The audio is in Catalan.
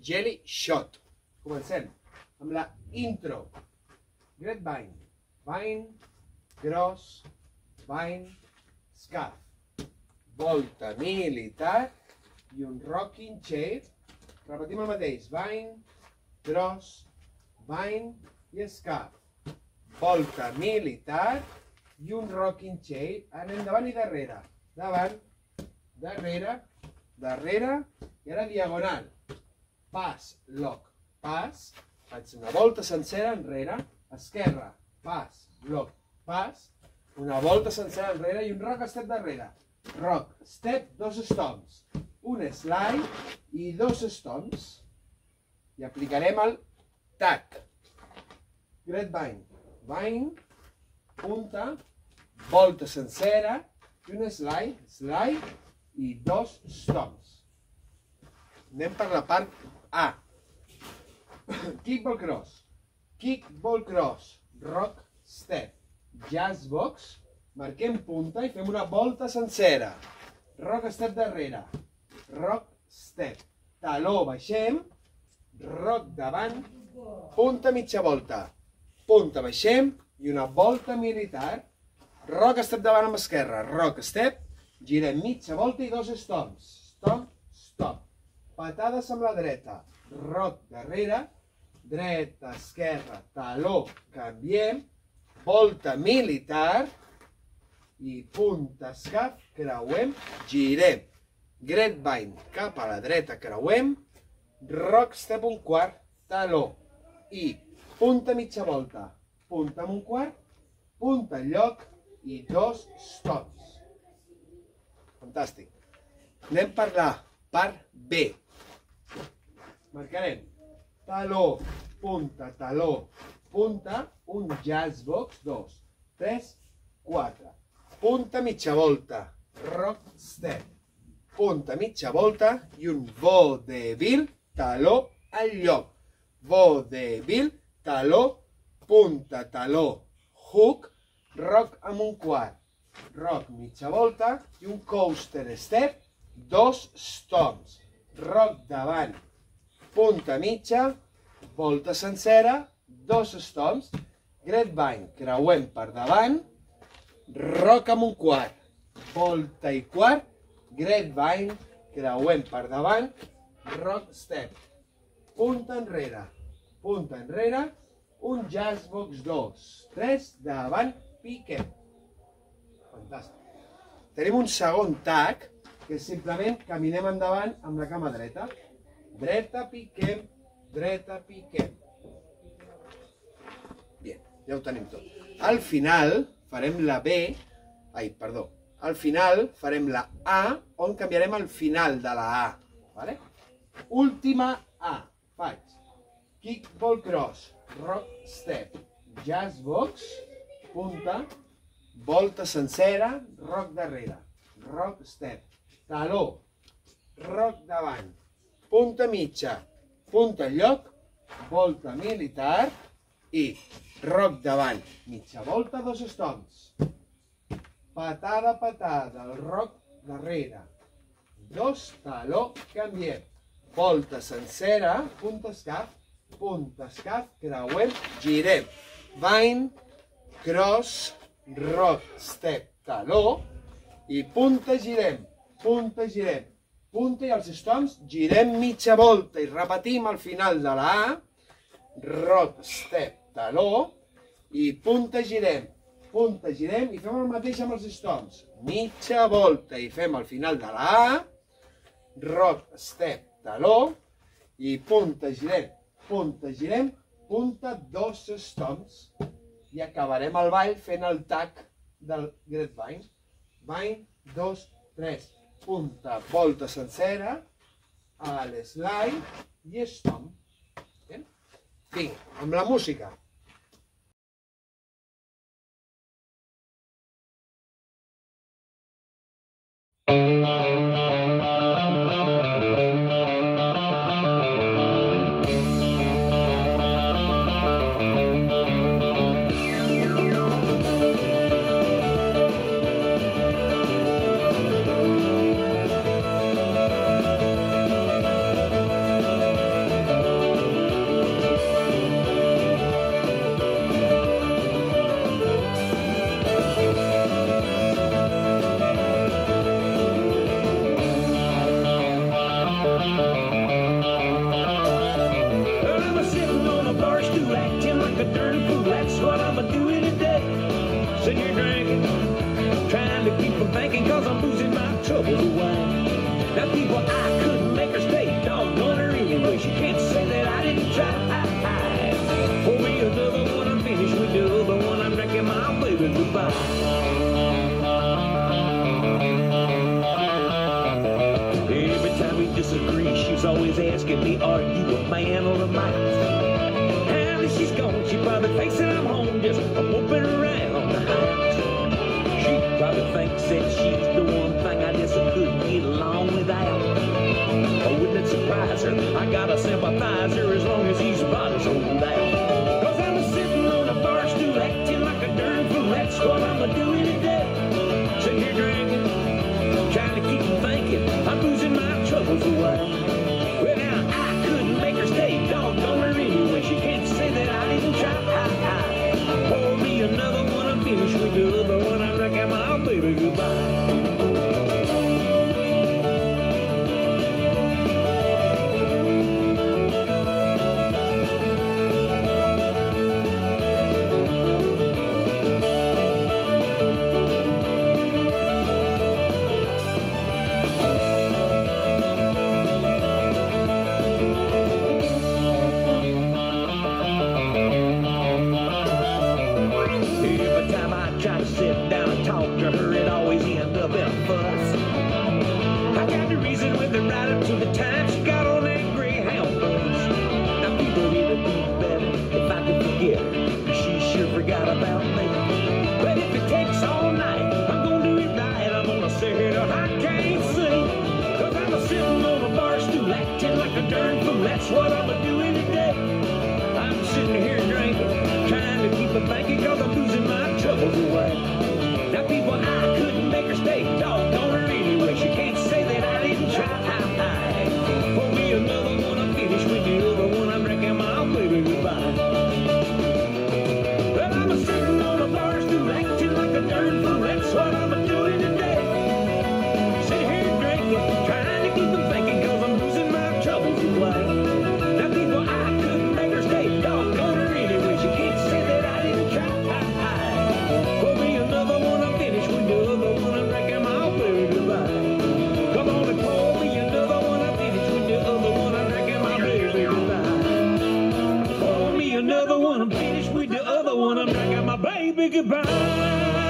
Jelly Shot. Comencem amb la intro. Grapevine, vine, gros, vine, scarf, volta militar i un rocking chair. Repetim el mateix, vine, gros, vine i scarf, volta militar i un rocking chair. Anem davant i darrere, davant, darrere, darrere i ara diagonal. Pas, lock, pas, faig una volta sencera enrere, esquerra, pas, lock, pas, una volta sencera enrere i un rock step darrere. Rock, step, dos stomps, un slide i dos stomps. I aplicarem el tac. Grapevine, vine, punta, volta sencera i un slide, slide i dos stomps. Anem per la part A. Kickball cross, rock step, jazz box, marquem punta i fem una volta sencera. Rock step darrere, rock step, taló baixem, rock davant, punta mitja volta, punta baixem i una volta militar. Rock step davant amb esquerra, rock step, girem mitja volta i dos stomps, stomp, stop. Patades amb la dreta, rock darrere, dreta, esquerra, taló, canviem, volta militar i punta escap, creuem, girem. Grapevine cap a la dreta, creuem, rock step un quart, taló i punta mitja volta, punta amb un quart, punta al lloc i dos stops. Fantàstic. Anem per la part B. Marcarem taló, punta, un jazz box, 2, 3, 4, punta mitja volta, rock step, punta mitja volta i un vaudeville, taló al lloc, vaudeville, taló, punta, taló, hook, rock amb un quart, rock mitja volta i un coaster step, dos stomps, rock davant, punta mitja, volta sencera, dos stomps, grapevine, creuem per davant, rock amb un quart, volta i quart, grapevine, creuem per davant, rock step, punta enrere, un jazz box 2, 3, davant, piquem. Fantàstic. Tenim un segon tac, que simplement caminem endavant amb la cama dreta. Dreta, piquem, dreta, piquem. Bien, ja ho tenim tot. Al final farem la B, al final farem la A, on canviarem el final de la A. Vale? Última A. Faig kickball cross, rock step, jazz box, punta, volta sencera, rock darrere, rock step, taló, rock davant, punta mitja, punta al lloc, volta militar i rock davant, mitja volta, dos stomps, patada, el rock darrere, dos, taló, canviem, volta sencera, punta escaf, creuem, girem, vine, cross, rock, step, taló i punta, girem, punta i els stomps girem mitja volta i repetim al final de la A, rock, step, taló i punta, girem i fem el mateix amb els stomps, mitja volta i fem al final de la A, rock, step, taló i punta, girem, punta, dos stomps i acabarem el ball fent el tac del grapevine. Vine, 2, 3, punta, volta sencera, a l'slide i stomp. Vinga, amb la música. people, I couldn't make her stay. Doggone her anyway. She can't say that I didn't try. Pour me another one, I'm finished with the other one. I'm wrecking my baby goodbye. Every time we disagree, she's always asking me, are you a man or a mouse? Now that she's gone, she probably thinks that I'm home just whooping around the house. She probably thinks that she's the one thing I just couldn't get along without. Oh, wouldn't it surprise her? I gotta sympathize her as long as he's body's sold out. Cause I'm sitting on a bar stool acting like a darn fool. That's what I'm doing today. Sitting here drinking, trying to keep from thinking I'm losing my troubles away. Well, now I couldn't make her stay. Doggone her anyway. She can't say that I didn't try. Pour me another one, I'm finished with the other one. I'm wrecking my baby goodbye. Try to sit down and talk to her, it always ends up in a fuss. I got the reason with her right up to the time she got on that Greyhound bus. Now people, it'd be better if I could forget her. She sure forgot about me. But if it takes all night, I'm gonna do it right. I'm gonna say her I can't sing. Cause I'm sitting on a bar stool acting like a darn fool. That's what I'm doing today. I'm sitting here drinking, trying to keep from thinking cause I'm losing my troubles away. Now people, I couldn't make her stay. Doggone her anyway. She can't say that I didn't try. Pour me another one, I'm finished with the other one. I'm wrecking my baby goodbye. Well, I'm sitting on a bar stool acting like a darn fool. That's what I'm doing today. Sitting here drinking, trying to keep from thinking cause I'm losing my troubles away. Now people, I couldn't make her stay. Doggone her anyway. She can't say that I didn't try. Pour me another one, I'm finished with the other one. I'm wrecking my baby goodbye. Come on and pour me another one, I'm finished with the other one. I'm wrecking my baby goodbye. Pour me another one, I'm finished with the other one. I'm wrecking my baby goodbye.